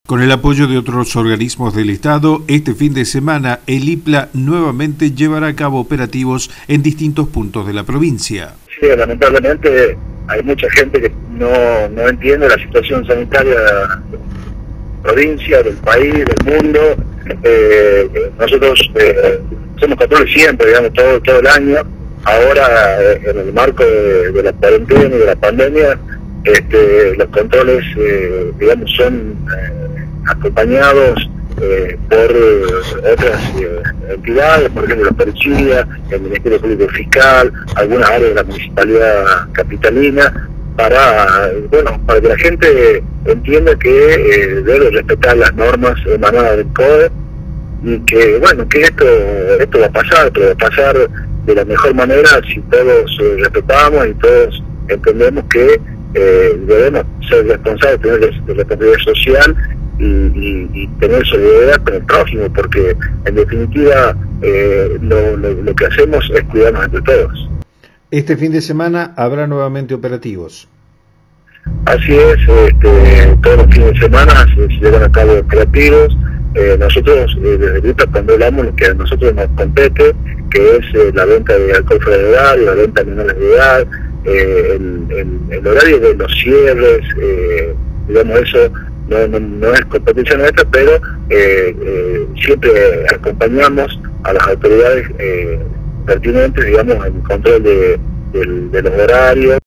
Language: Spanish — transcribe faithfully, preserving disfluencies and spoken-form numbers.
Con el apoyo de otros organismos del Estado, este fin de semana el I P L A nuevamente llevará a cabo operativos en distintos puntos de la provincia. Sí, lamentablemente hay mucha gente que no, no entiende la situación sanitaria de la provincia, del país, del mundo. Eh, nosotros eh, somos controles siempre, digamos, todo, todo el año. Ahora, eh, en el marco de, de la cuarentena y de la pandemia, este, los controles, eh, digamos, son eh, acompañados eh, por eh, otras eh, entidades, por ejemplo la policía, el Ministerio Público Fiscal, algunas áreas de la Municipalidad Capitalina, para, bueno, para que la gente entienda que eh, debe respetar las normas emanadas del C O D E y que, bueno, que esto, esto va a pasar, pero va a pasar de la mejor manera si todos eh, respetamos y todos entendemos que eh, debemos ser responsables, tener responsabilidad social y, y, y tener solidaridad con el prójimo, porque en definitiva eh, lo, lo, lo que hacemos es cuidarnos entre todos. Este fin de semana habrá nuevamente operativos. Así es, este, todos los fines de semana se, se llevan a cabo operativos. Eh, nosotros eh, desde el I P L A controlamos lo que a nosotros nos compete, que es eh, la venta de alcohol fuera de edad, la venta de menores de edad, eh, el, el, el horario de los cierres, eh, digamos, eso no, no, no es competencia nuestra, pero eh, eh, siempre acompañamos a las autoridades eh, pertinentes, digamos, en el control de, de, de los horarios.